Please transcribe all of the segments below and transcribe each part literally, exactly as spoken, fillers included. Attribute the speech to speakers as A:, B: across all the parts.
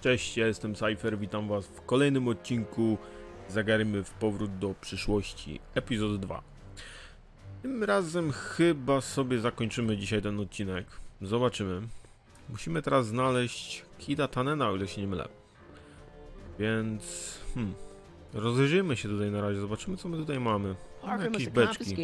A: Cześć, ja jestem Cypher, witam was w kolejnym odcinku Zagrajmy w Powrót do przyszłości, epizod dwa. Tym razem chyba sobie zakończymy dzisiaj ten odcinek. Zobaczymy. Musimy teraz znaleźć Kida Tanena, o ile się nie mylę. Więc... Hmm. Rozejrzyjmy się tutaj na razie, zobaczymy co my tutaj mamy. Mamy jakieś beczki.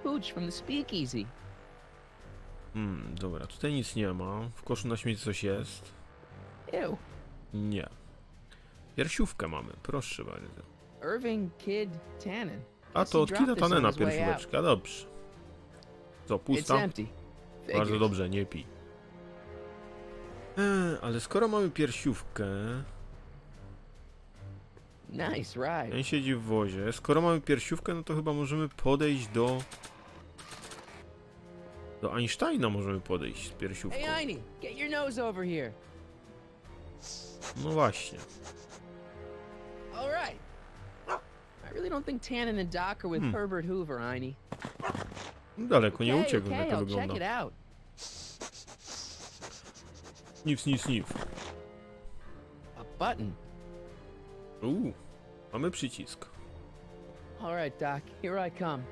A: Hmm, dobra, tutaj nic nie ma. W koszu na śmieci coś jest. Nie. Piersiówkę mamy, proszę bardzo.
B: Irving Kid Tannen.
A: A to od Kida Tannena piersióweczka, dobrze. Co, pusta? Bardzo dobrze, nie pij. Eee, ale skoro mamy piersiówkę...
B: Nice ride.
A: Ten siedzi w wozie. Skoro mamy piersiówkę, no to chyba możemy podejść do... Do Einsteina możemy podejść z piersiówką.
B: Hey Einie, get your nose over here.
A: No właśnie.
B: All right. I really don't think Tannen and Doc are with
A: Hmm.
B: Herbert Hoover, Einie.
A: Daleko nie
B: Okay,
A: uciekł,
B: okay,
A: jak to
B: I'll check
A: wygląda.
B: it out.
A: Snif, snif, snif.
B: A button.
A: Uuu, mamy przycisk.
B: All right, Doc, here I come.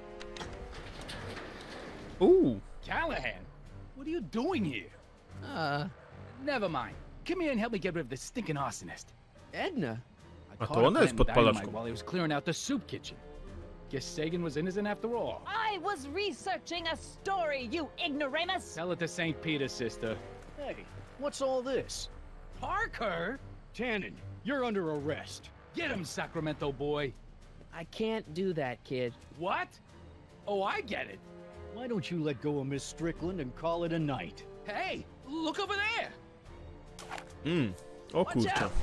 A: Uuu,
C: Callahan, what are you doing here?
B: Uh,
C: Never mind. Come here and help me get rid of this stinking arsonist.
B: Edna.
C: I
A: A
C: caught
A: to
C: up
A: ona jest
C: planting
A: podpalaczką.
C: dynamite while he was clearing out the soup kitchen. Guess Sagan was innocent after all.
D: I was researching a story, you ignoramus!
C: Tell it to Saint Peter, sister.
E: Hey, what's all this?
C: Parker?
E: Tannen, you're under arrest.
C: Get him, Sacramento boy.
B: I can't do that, kid.
C: What? Oh, I get it.
E: Why don't you let go of Miss Strickland and call it a night?
C: Hey, look over there.
A: mm. O
C: Watch
A: kurczę.
C: out.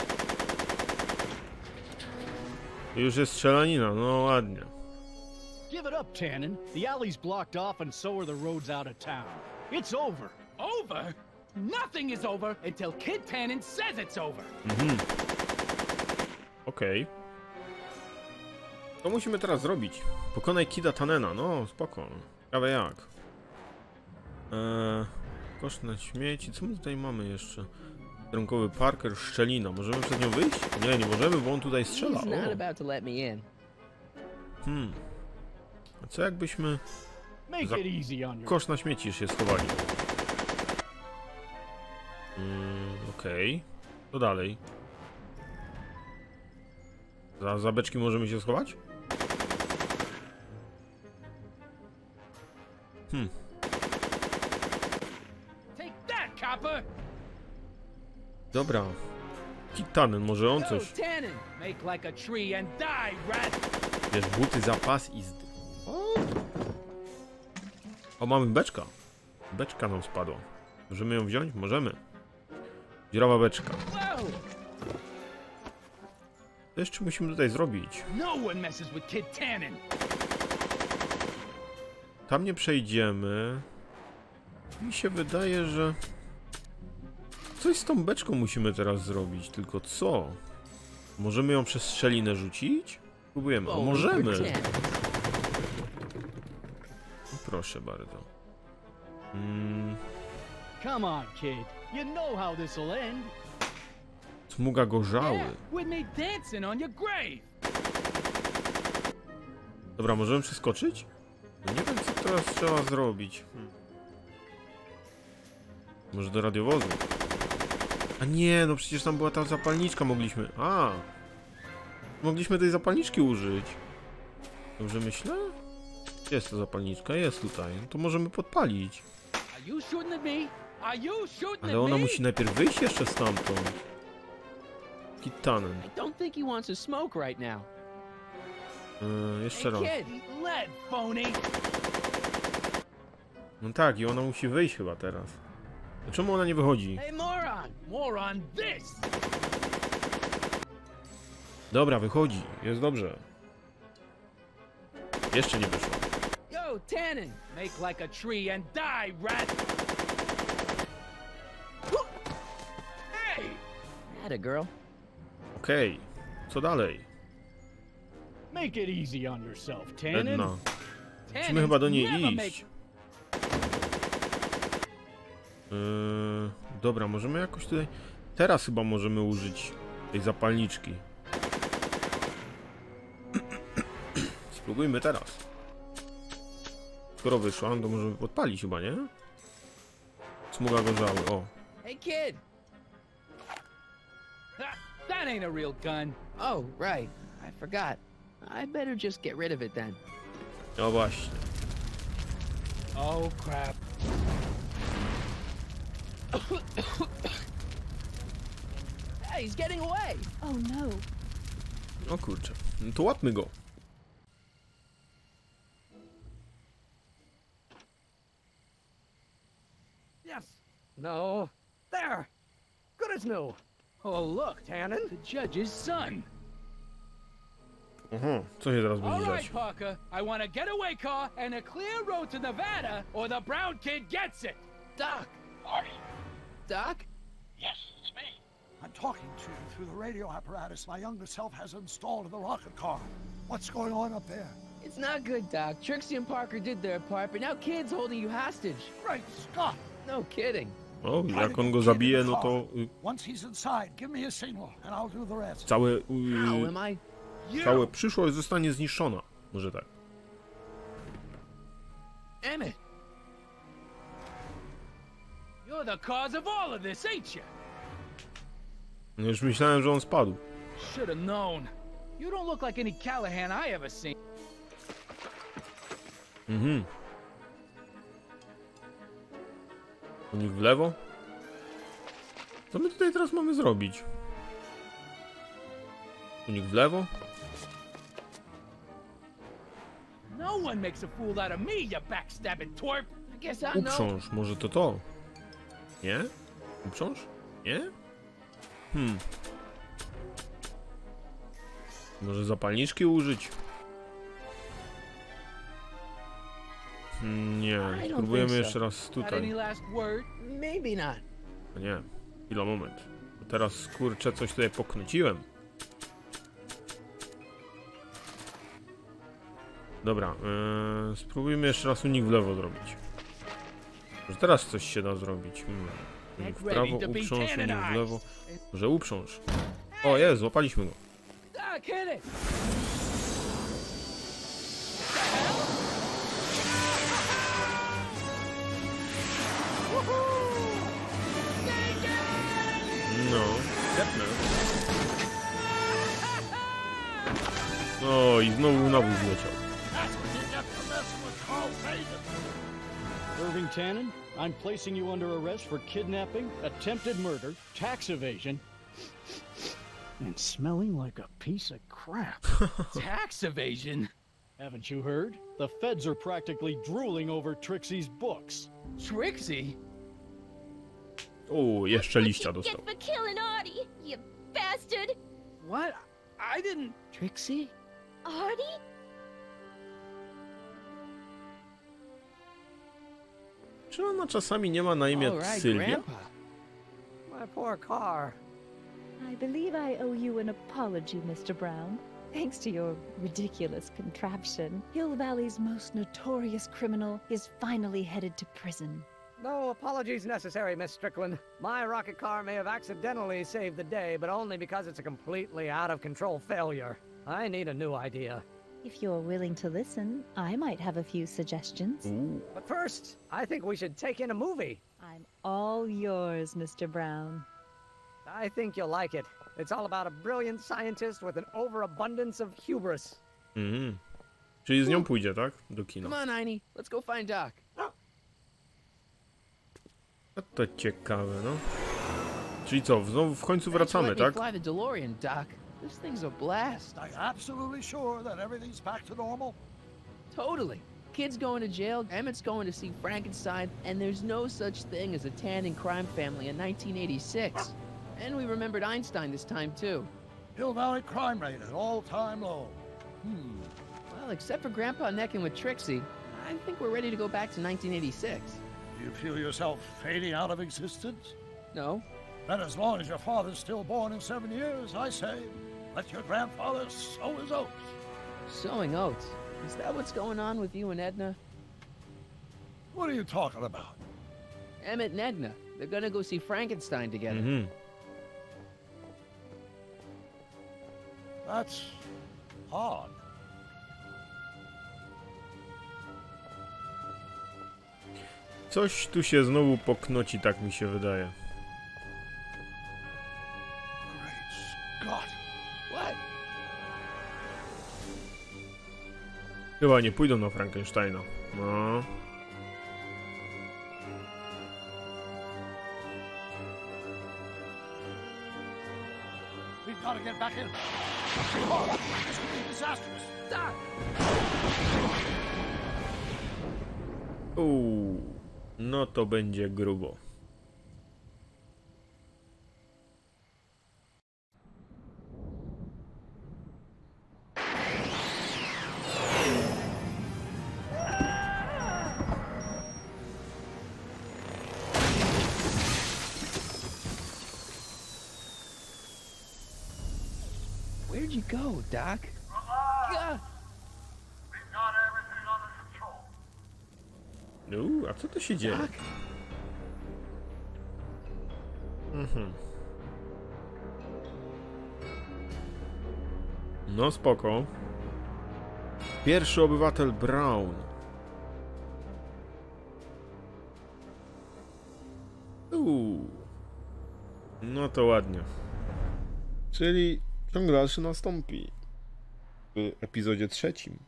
A: Już jest strzelanina, no ładnie.
E: Give it up, Tannen. The alley's blocked off and so are the roads out of town. It's over.
C: Over? Nothing is over until Kid Tannen says it's over.
A: Mhm. Okej. Okay. Co musimy teraz zrobić? Pokonaj Kida Tannena, no spoko. Ciekawe jak. Eee, kosz na śmieci, co my tutaj mamy jeszcze? Kierunkowy Parker, szczelina. Możemy przez nią wyjść? Nie, nie możemy, bo on tutaj strzela.
B: He's not
A: O.
B: about to let me in.
A: Hmm. A co jakbyśmy
E: Make
A: Za-
E: it easy on your...
A: kosz na śmieci się schowali? Hmm, okej. Okay. Co dalej? Za, za beczki możemy się schować? Hmm.
C: Take that, copper.
A: Dobra. Kid Tannen, może on
B: Go,
A: coś...
B: Tannen!
C: Make like a tree and die, rat.
A: Wiesz, buty, zapas i zdy... O! O, mamy beczka. Beczka nam spadła. Możemy ją wziąć? Możemy. Dziurawa beczka.
C: Whoa!
A: Co jeszcze musimy tutaj zrobić?
C: No one messes with Kid Tannen.
A: Tam nie przejdziemy. Mi się wydaje, że... Coś z tą beczką musimy teraz zrobić, tylko co? Możemy ją przez szczelinę rzucić? Próbujemy. O, możemy! No, proszę bardzo. Mm,
E: Come on, kid. You know how this'll end.
A: smuga gorzały.
C: Yeah, with me dancing on your grave.
A: Dobra, możemy przeskoczyć? No nie wiem, co teraz trzeba zrobić. Hmm. Może do radiowozu? A nie, no przecież tam była ta zapalniczka, mogliśmy... A! Mogliśmy tej zapalniczki użyć. Dobrze myślę? Gdzie jest ta zapalniczka? Jest tutaj. No to możemy podpalić.
C: Are you shooting at me? Are you shooting
A: Ale
C: at
A: ona
C: me?
A: musi najpierw wyjść jeszcze stamtąd. Kid Tannen.
B: I don't think he wants to smoke right now.
A: Yy, jeszcze raz.
B: Hey, kid!
C: Eat lead, phony.
A: No tak, i ona musi wyjść chyba teraz. A czemu ona nie wychodzi?
C: Hey, moron! More on this!
A: Dobra, wychodzi. Jest dobrze. Jeszcze nie wyszło.
B: Go, Tannen!
C: Make like a tree and die, rat! Hey!
B: Atta girl.
A: Okej. Okay. Co dalej?
E: Make it easy on yourself, Tannen.
A: Edna. Musimy chyba do niej
C: never
A: iść. Yy, dobra, możemy jakoś tutaj... Teraz chyba możemy użyć tej zapalniczki. Spróbujmy teraz. Skoro wyszła, to możemy podpalić chyba, nie? Smuga gorzały, o.
B: Hey, kid!
C: That, that ain't a real gun.
B: Oh, right. I forgot. I better just get rid of it then.
A: No właśnie.
C: Oh, crap.
B: Hey, he's getting away!
D: Oh no.
A: O kurczę. No to łapmy go.
F: Yes. No. There. Good as new. Oh, look, Tannen.
C: The judge's son.
A: Aha, co się teraz
C: All
A: będzie
C: right,
A: dziać?
C: Parker. I want a getaway car and a clear road to Nevada, or the brown kid gets it.
B: Doc!
G: Marty,
B: Doc?
G: yes, it's me.
H: I'm talking to you through the radio apparatus my younger self has installed in the rocket car. What's going on up there?
B: It's not good, Doc. Trixie and Parker did their part, but now Kid's holding you hostage.
H: Great Scott!
B: No kidding.
A: O,
H: Try
A: jak
H: to
A: on
H: get
A: go
H: Kid in
A: zabije,
H: the
A: no
H: car.
A: to y,
H: Once he's inside, give me a signal and I'll do the rest.
A: całe,
B: How
A: y,
B: am I?
A: całe przyszłość zostanie zniszczona. Może tak.
B: Emmett!
C: You're the cause of all of this, ain't you?
A: No już myślałem, że on spadł.
C: Should have known. You don't look like any Callahan I ever seen.
A: Mhm. Unik w lewo? Co my tutaj teraz mamy zrobić? Unik w lewo?
C: No one makes a fool out of me, you backstabbing twerp.
B: I guess I know.
A: Uprząż, może to to? Nie? Uprząż? Nie? Hmm. Może zapalniczki użyć? Hmm, nie,
B: I don't
A: spróbujemy
B: think so.
A: jeszcze raz
C: Got any
A: tutaj.
C: last word?
B: Maybe not.
A: A nie, chwila, moment. Bo teraz, kurczę, coś tutaj poknęciłem. Dobra, yy, spróbujmy jeszcze raz unik w lewo zrobić. Może teraz coś się da zrobić. Hmm. Unik w prawo, uprząż, unik w lewo. Może uprząż. O, jest, złapaliśmy go.
C: Doc, hit it.
A: No, depnę. O, i znowu na wóz zleciał.
H: That's what you get for messing with Carl Fagan.
E: Irving Tannen, I'm placing you under arrest for kidnapping, attempted murder, tax evasion, and smelling like a piece of crap.
C: Tax evasion.
E: Haven't you heard? The feds are practically drooling over Trixie's books.
C: Trixie?
A: O, jeszcze liścia dostał.
I: Get for killing Artie, you bastard!
C: What? I didn't.
B: Trixie?
I: Artie?
A: Czy ona czasami nie ma na imię
B: All right,
A: Sylwia?
B: Grandpa.
F: My poor car.
D: I believe I owe you an apology, Mister Brown. Thanks to your ridiculous contraption, Hill Valley's most notorious criminal is finally headed to prison.
F: No apologies necessary, Miss Strickland. My rocket car may have accidentally saved the day, but only because it's a completely out-of-control failure. I need a new idea.
D: If you're willing to listen, I might have a few suggestions.
A: Uuu.
F: But first, I think we should take in a movie.
D: I'm all yours, Mister Brown.
F: I think you'll like it. It's all about a brilliant scientist with an overabundance of hubris.
A: Mhm. Czyli z nią pójdzie, tak? Do kina.
B: Come on, Einie. Let's go find Doc.
A: A to ciekawe, no. Czyli co, znowu w końcu wracamy,
B: Thanks for
A: tak?
B: letting me fly the DeLorean, Doc. This thing's a blast.
H: Are you absolutely sure that everything's back to normal?
B: Totally. Kid's going to jail, Emmett's going to see Frankenstein, and there's no such thing as a Tannen crime family in nineteen eighty-six. And we remembered Einstein this time, too.
H: Hill Valley crime rate at all-time low.
B: Hmm. Well, except for Grandpa necking with Trixie, I think we're ready to go back to nineteen eighty-six.
H: Do you feel yourself fading out of existence?
B: No?
H: Then as long as your father's still born in seven years, I say, let your grandfather sow his oats.
B: Sowing oats. Is that what's going on with you and Edna?
H: What are you talking about?
B: Emmett and Edna. They're gonna go see Frankenstein together.
A: Mhm.
H: That's odd.
A: Coś tu się znowu poknoci, tak mi się wydaje.
H: Great Scott.
B: What?
A: Chyba nie pójdą na Frankensteina. No.
H: We've got to get back in. Oh, this could be disastrous.
B: Doc!
A: Uuu, no to będzie grubo.
B: Where'd you go, Doc? Gah!
H: We've got everything under control.
A: Uuu, a co to się dzieje?
B: Doc?
A: Mhm. No spoko. Pierwszy obywatel Brown. Uuu. No to ładnie. Czyli ciąg dalszy nastąpi w epizodzie trzecim.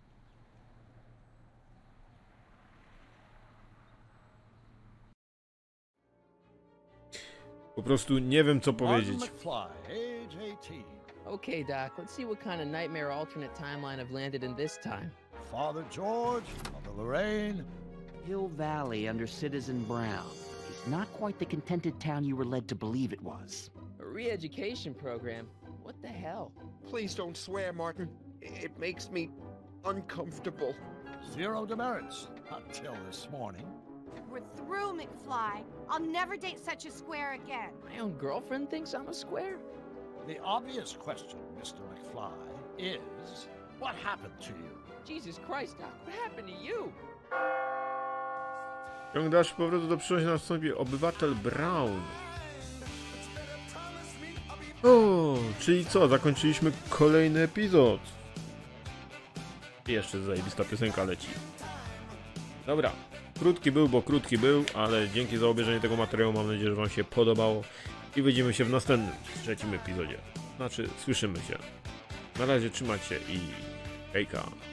A: Po prostu nie wiem co
H: Martin
A: powiedzieć.
H: McFly, age eighteen.
B: Okay, Doc, let's see what kind of nightmare alternate timeline I've landed in this time.
H: Father George, Mother Lorraine.
G: Hill Valley under Citizen Brown is not quite the contented town you were led to believe it was.
B: A re-education program? What the hell?
J: Please don't swear, Martin. It makes me uncomfortable.
H: Zero demerits until this morning.
I: We're through, McFly. I'll never date such a square again.
B: My own girlfriend thinks I'm a square?
H: The obvious question, Mister McFly, is what happened to you?
B: Jesus Christ, Doc, what happened to you?
A: Ciąg dalszy powrotu do przyszłości nastąpi obywatel Brown. O, czyli co? Zakończyliśmy kolejny epizod. I jeszcze zajebista piosenka leci. Dobra. Krótki był, bo krótki był, ale dzięki za obejrzenie tego materiału mam nadzieję, że wam się podobało. I widzimy się w następnym, trzecim epizodzie. Znaczy, słyszymy się. Na razie trzymajcie i hejka.